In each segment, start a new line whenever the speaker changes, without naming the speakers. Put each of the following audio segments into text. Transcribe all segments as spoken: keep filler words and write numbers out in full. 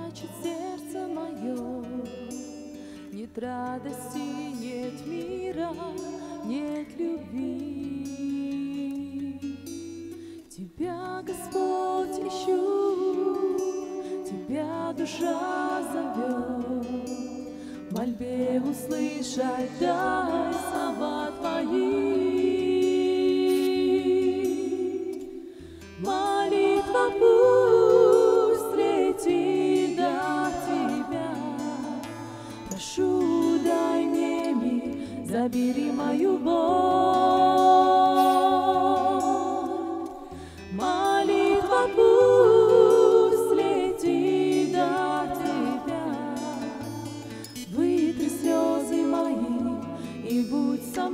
плачет сердце мое, нет радости, нет мира, нет любви. Тебя, Господь, ищу, Тебя душа зовет, в мольбе услышать дай слова Твои. Молитва пусть летит до Тебя, прошу, дай мне мир, забери мою боль. Молитва пусть летит до Тебя, вытри слезы мои и будь со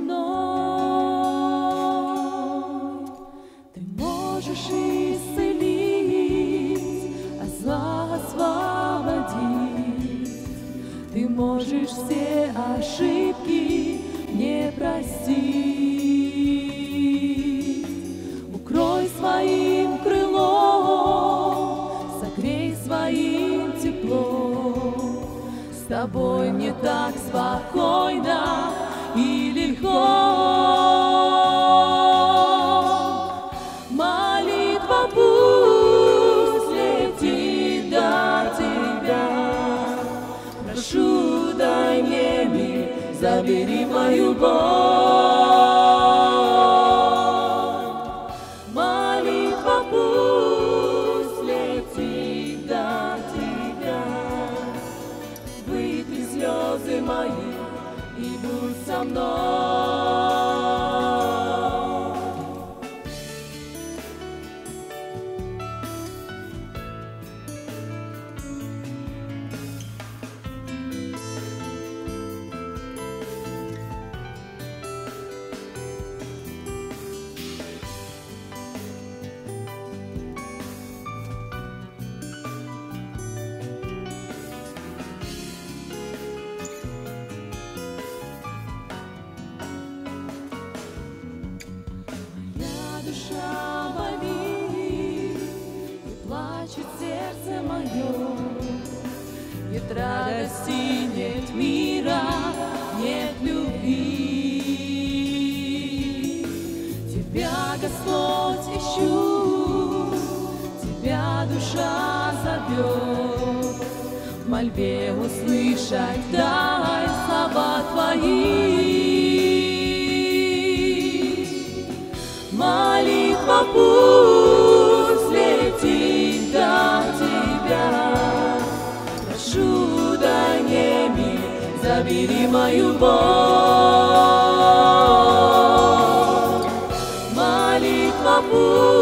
мной. Ты можешь исцелить, от зла освободить, Ты можешь все ошибки мне простить. Укрой своим крылом, согрей своим теплом, с Тобой мне так спокойно и легко. Молитва пусть летит до Тебя, прошу, дай мне мир, забери мою боль. Молитва пусть летит до Тебя, вытри слезы мои и будь со мной. Душа болит, и плачет сердце мое, нет радости, нет мира, нет любви. Тебя, Господь, ищу, Тебя душа зовет, в мольбе услышать дай слова Твои. Молитва пусть летит до Тебя, прошу, дай мне мир, забери мою боль. Молитва пусть